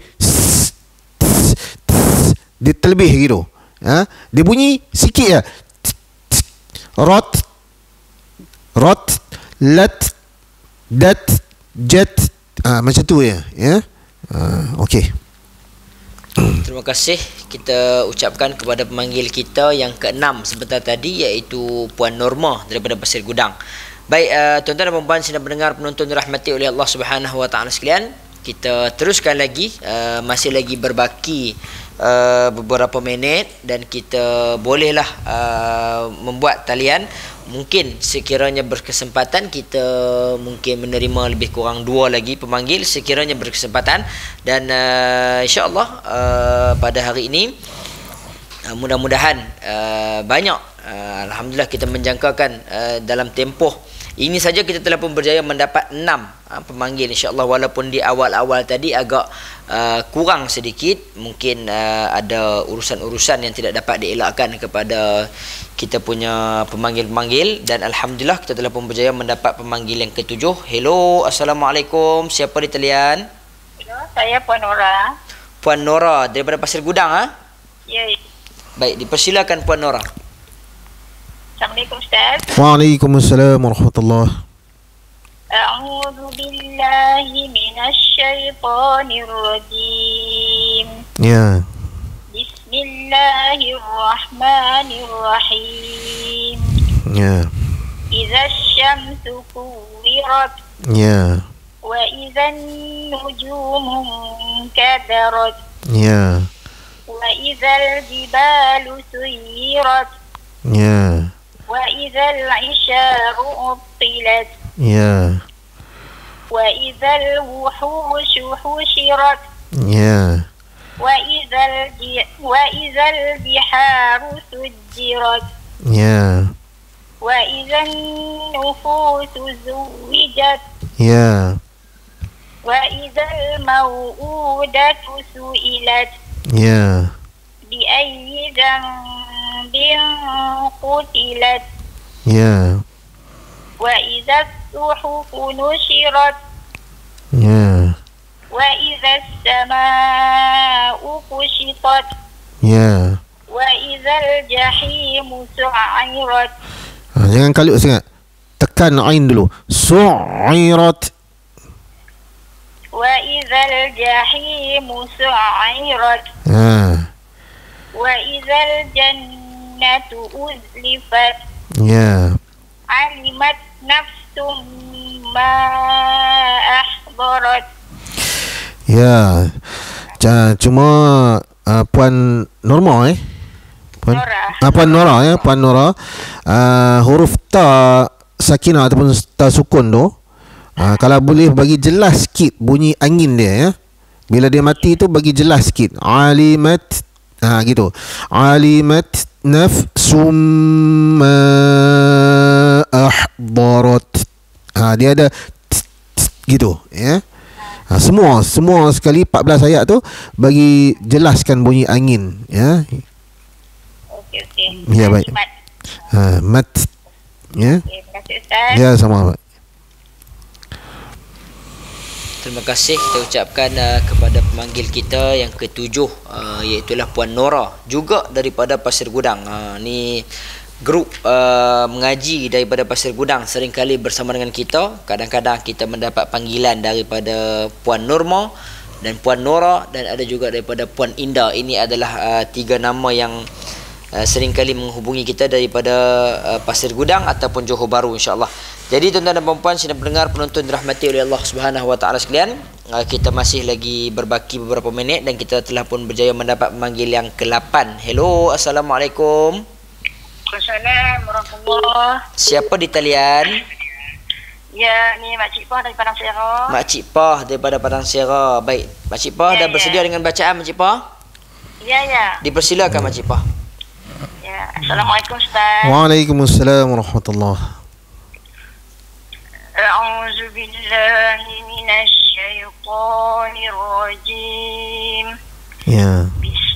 dia terlebih gitu. Ha, dia bunyi sikit ya. Rot rot lat dat jet, ah, macam tu ya, ya. Ah, okey. Terima kasih kita ucapkan kepada pemanggil kita yang keenam sebentar tadi, iaitu Puan Norma daripada Pasir Gudang. Baik, uh, tuan-tuan dan puan-puan sedang mendengar penonton dirahmati oleh Allah Subhanahu Wa Taala sekalian. Kita teruskan lagi, uh, masih lagi berbaki uh, beberapa minit dan kita bolehlah uh, membuat talian. Mungkin sekiranya berkesempatan kita mungkin menerima lebih kurang dua lagi pemanggil sekiranya berkesempatan, dan uh, insya-Allah uh, pada hari ini uh, mudah-mudahan uh, banyak uh, alhamdulillah kita menjangkakan uh, dalam tempoh ini saja kita telah pun berjaya mendapat enam uh, pemanggil insya-Allah, walaupun di awal-awal tadi agak uh, kurang sedikit, mungkin uh, ada urusan-urusan yang tidak dapat dielakkan kepada kita punya pemanggil-pemanggil, dan alhamdulillah kita telah pun berjaya mendapat pemanggil yang ketujuh. Hello, assalamualaikum. Siapa di talian? Hello, saya Puan Nora. Puan Nora daripada Pasir Gudang, ah? Ya. Baik, dipersilakan Puan Nora. Assalamualaikum Ustaz. Waalaikumsalam warahmatullahi. A'udzu billahi minasy syaithanir rajim. Ya. Bismillahirrahmanirrahim. Ya. Idza syamsu kuwirat. Ya. Wa idzan nujumu kadarat. Ya. Wa idzal jibalu suyirat. Ya. Wa idzal isyaru utilat. Ya. Wa idzal wuhushu husyirat. Ya. Wa idzal wa idzal biharu sujjirat. Ya. Wa idzan nufusu zuwijat. Ya. Wa idzal mau'udatu su'ilat. Ya. Bi ayyi dzambin qutilat. Ya. Wa idzas suhufu nushirat. Ya. Wa idzas samaa'u kushitat. Ya. Wa idzal jahimu su'irat. Ha, jangan kalut sangat. Tekan ain dulu. Su'irat. Wa idzal jahimu su'irat. Ha. Wa idzal jannatu uzlifat. Ya. Alimat nafsum ma ahdarat. Ya. Ja, cuma uh, Puan Norma eh. Puan Nora. Ah, Puan Nora ya, Puan Nora. Uh, huruf ta sakinah ataupun ta sukun tu, uh, kalau boleh bagi jelas sikit bunyi angin dia ya. Bila dia mati tu bagi jelas sikit. Alimat, ha gitu. Alimat nafsum ma ahdarat. Ha, dia ada tss, tss, gitu ya. Ha, semua semua sekali empat belas ayat tu bagi jelaskan bunyi angin ya. Okey okey. Ya, baik. Mat. Ha, mat ya. Okey, terima kasih Ustaz. Ya, sama. Terima kasih kita ucapkan uh, kepada pemanggil kita yang ketujuh, uh, iaitulah Puan Nora, juga daripada Pasir Gudang. Uh, ni grup uh, mengaji daripada Pasir Gudang seringkali bersama dengan kita. Kadang-kadang kita mendapat panggilan daripada Puan Norma dan Puan Nora, dan ada juga daripada Puan Indah. Ini adalah uh, tiga nama yang uh, seringkali menghubungi kita daripada uh, Pasir Gudang ataupun Johor Bahru, insya-Allah. Jadi tuan-tuan dan puan-puan, sidang pendengar penonton dirahmati oleh Allah Subhanahu wa taala sekalian, uh, kita masih lagi berbaki beberapa minit dan kita telah pun berjaya mendapat pemanggil yang ke lapan. Hello, assalamualaikum. Assalamualaikum warahmatullahi. Siapa di talian? Ya, ni Mak Cik Pah dari Padang Serah. Mak Cik Pah daripada Padang Serah. Baik, Mak Cik Pah Ya, dah ya. bersedia dengan bacaan Mak Cik Pah? Ya, ya. Dipersilakan Mak Cik Pah. Ya, Assalamualaikum Ustaz. Waalaikumsalam warahmatullahi. A'udzu billahi minasy syaithanir rajim. Ya.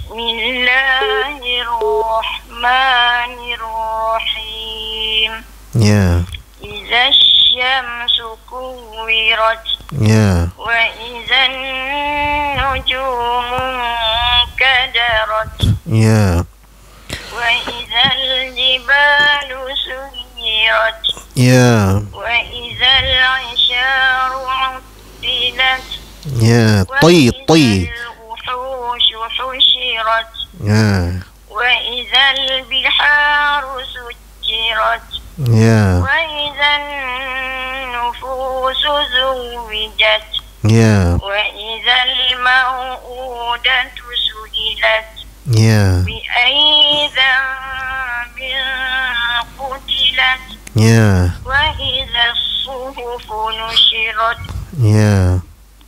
Bismillahirrahmanirrahim. Ya. Idza syamsu kuwirat Ya. wa idzan nujumu kadarat Ya. wa idzal jibalu suyirat Ya. wa idzal 'isharu 'uttilat Ya. wa طي طي. idzal wuhushu hushirat Ya. wa idzal biharu sujirat Ya. wa idzan nufusu zuwijat Ya. wa idzal mau'udatu su'ilat Ya. bi ayyi dhanbin qutilat Ya. wa idzal suhufu nushirat Ya.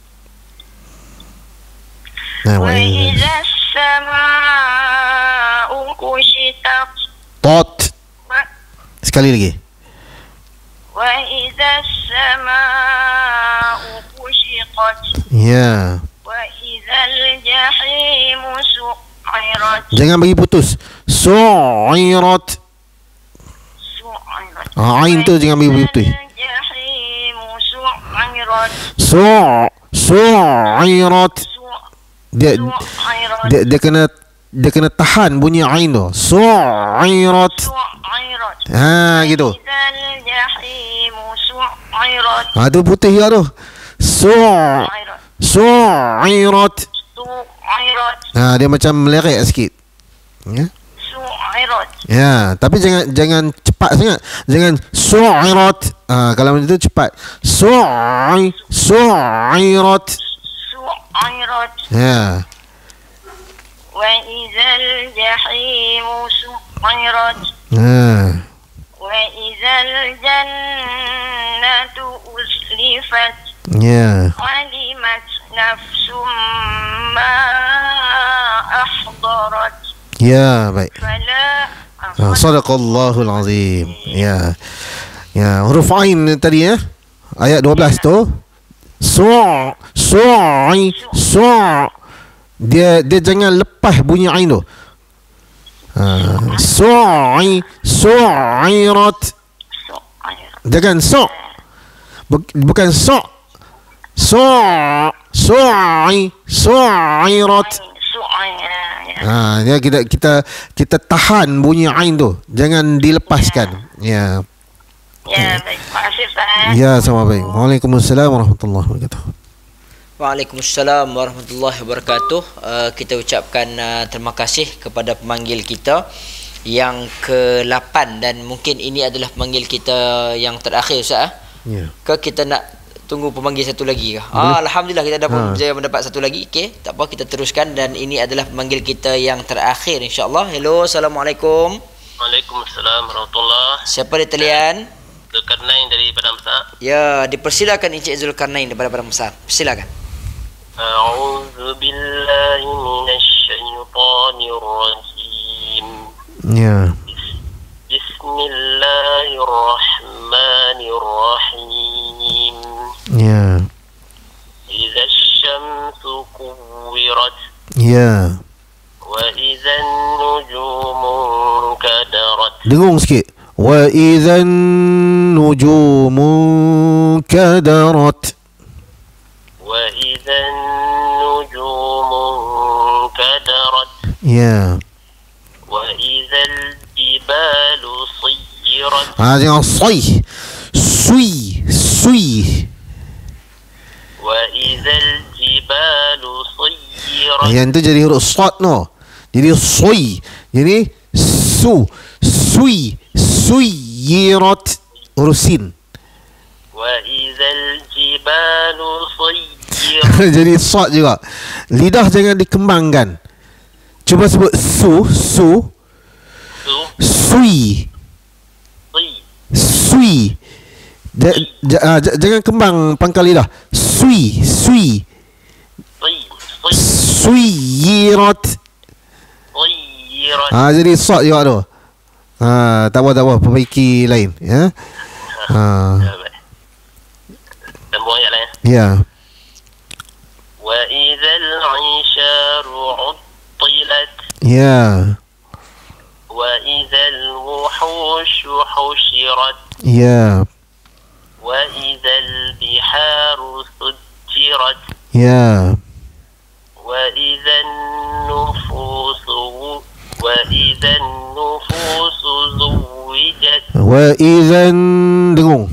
Nah, wa wa idzal samaa'u kushitat Tot. wa Sekali lagi. wa idzal samaa'u kushitat Ya. wa idzal jahimu su'irat Jangan bagi putus. Su'irat. su'irat Ah, ain tu jangan bagi putus. jahimu su'irat Su' su'irat. Dia su'irat dia dia kena dia kena tahan bunyi ain tu. Su'irat. su'irat Ha, gitu. idzal jahimu su'irat Ha, tu putih juga tu. Su' su'irat su'irat. su'irat Ha, dia macam melerik sikit. Ya. su'irat Ya, tapi jangan jangan cepat sangat. Jangan su'irat. Ha, kalau macam tu cepat. Su'i su'irat. su'irat Ya. wa idzal jahimu su'irat Ha. wa idzal jannatu uzlifat Ya. alimat nafsum ma ahdarat Ya, baik. fala Ha, sadaqallahul azim. Ya. Ya, huruf ain tadi ya. Ayat dua belas tu. Su' su'i su'. Dia dia jangan lepas bunyi ain tu. Ha, su'i su'irat. su'irat Jangan su'. Buk- Bukan su'. Su' su'i su'irat. su'irat Ha, ya kita kita kita tahan bunyi ain tu. Jangan dilepaskan. Ya. ya baik terima kasih Ustaz. Ya, sama baik. Waalaikumsalam warahmatullahi wabarakatuh. Waalaikumsalam warahmatullahi wabarakatuh. Uh, kita ucapkan uh, terima kasih kepada pemanggil kita yang ke lapan, dan mungkin ini adalah pemanggil kita yang terakhir, Ustaz. Ya. Ke kita nak tunggu pemanggil satu lagi ke? Ah, Alhamdulillah kita dah Ha. berjaya mendapat satu lagi. Okey, tak apa, kita teruskan, dan ini adalah pemanggil kita yang terakhir, insya-Allah. Hello, assalamualaikum. Waalaikumsalam warahmatullahi. Siapa di talian? Zulkarnain dari Padang Besar. Ya, dipersilakan Encik Zulkarnain daripada Padang Besar. Silakan. A'udzu billahi minasy syaithanir rajim. Ya. Bismillahirrahmanirrahim. Ya. Idza asy-syamsu kuwirat Ya. wa idza an-nujumu kadarat Dengung sikit. Wa idzan nujumu kadarat. wa idza an-nujumu kadarat Ya. wa idza al-jibalu suyirat Ha, jangan sui. Sui. Sui. wa idza al-jibalu الجبال سيرت. Yang tu jadi huruf sad no. Jadi sui. Jadi su, sui, suyirat, huruf sin. وإذا الجبال سيرت. Jadi sad juga. Lidah jangan dikembangkan. Cuba sebut su, su, sui, sui. Ja, ja, uh, jangan kembang pangkal lidah. Sui, sui, suyirat. سيرت. Ah, jadi sad juga tu. Ah, tak apa tak apa, perbaiki lain ya. Ah, Sambung ayat lain. ya. وإذا العشار عطلت. Ya. وإذا الوحوش حشرت. Ya. وإذا البحار سجرت. Ya. وإذا النفوس وإذا النفوس زوجت. Wa idzan dengung.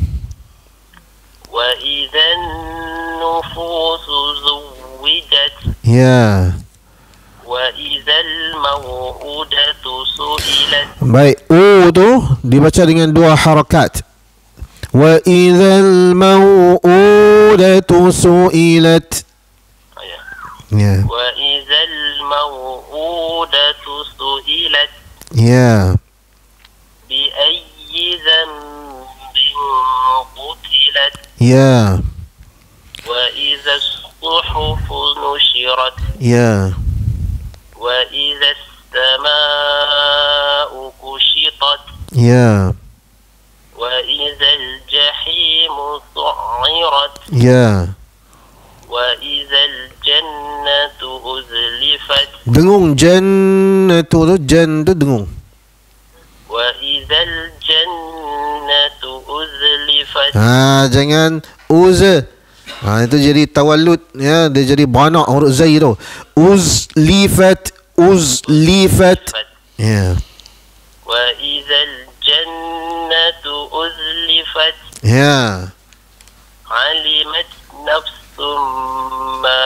وإذا النفوس زوجت. Ya. وإذا الموءودة سئلت. Baik, u tu dibaca dengan dua harakat. Wa idzal mau'udatu su'ilat. Ya. وإذا الموءودة سئلت. Ya. بأي ذنب قتلت. Ya. وإذا الصحف نشرت. Ya. وإذا السماء كشطت. Ya. وإذا الجحيم سعرت. Ya. وإذا الجنة أزلفت. Dengung jannatu tu, jan tu dengung. وإذا الجنة أزلفت. Ha, jangan uz. Ha, itu jadi tawallud ya, dia jadi banak huruf zai tu. Uzlifat, uzlifat. Ya. وإذا الجنة أزلفت. Ya. علمت نفس ما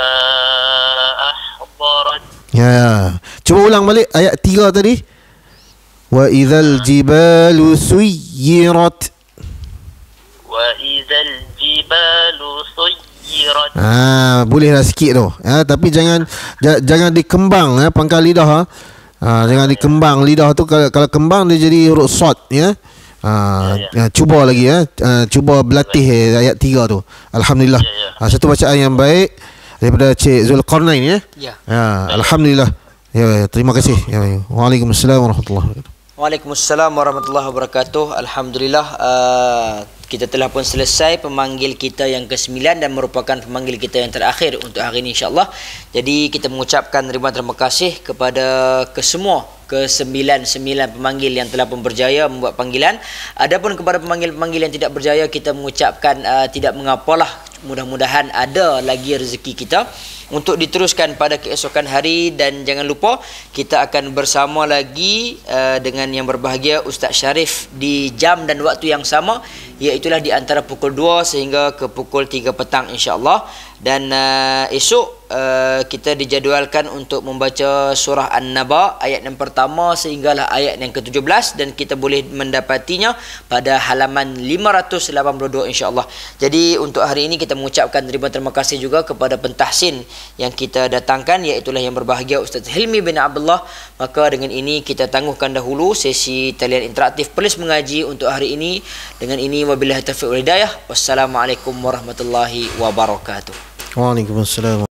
أحضرت. Ya. Cuba ulang balik ayat tiga tadi. Wa idzal jibalu suyirat. وإذا الجبال سيرت. Ah, bolehlah sikit tu. Ya, tapi jangan j- jangan dikembang ya pangkal lidah ha. Ah, jangan dikembang lidah tu, kalau, kalau kembang dia jadi huruf sad ya. Ah, ya, cuba lagi ya. Ah, cuba berlatih eh, ayat tiga tu. Alhamdulillah. Ah, satu bacaan yang baik daripada Cik Zulkarnain ya. Ya. Ya, alhamdulillah. Ya, terima kasih. Ya, ya. Waalaikumsalam warahmatullahi wabarakatuh. Waalaikumsalam warahmatullahi wabarakatuh. Alhamdulillah, uh, kita telah pun selesai pemanggil kita yang kesembilan dan merupakan pemanggil kita yang terakhir untuk hari ini insya-Allah. Jadi kita mengucapkan ribuan terima kasih kepada kesemua kesembilan sembilan pemanggil yang telah pun berjaya membuat panggilan. Adapun kepada pemanggil-pemanggil yang tidak berjaya, kita mengucapkan uh, tidak mengapalah. Mudah-mudahan ada lagi rezeki kita untuk diteruskan pada keesokan hari, dan jangan lupa kita akan bersama lagi uh, dengan yang berbahagia Ustaz Syarif di jam dan waktu yang sama, iaitulah di antara pukul dua sehingga ke pukul tiga petang insya-Allah. Dan uh, esok uh, kita dijadualkan untuk membaca surah An-Naba ayat yang pertama sehinggalah ayat yang ke tujuh belas, dan kita boleh mendapatinya pada halaman lima ratus lapan puluh dua insya-Allah. Jadi untuk hari ini kita mengucapkan ribuan terima kasih juga kepada pentahsin yang kita datangkan, iaitulah yang berbahagia Ustaz Hilmi bin Abdullah. Maka dengan ini kita tangguhkan dahulu sesi talian interaktif Perlis Mengaji untuk hari ini. Dengan ini wabillahi taufiq wal hidayah. Wassalamualaikum warahmatullahi wabarakatuh. Waalaikumsalam.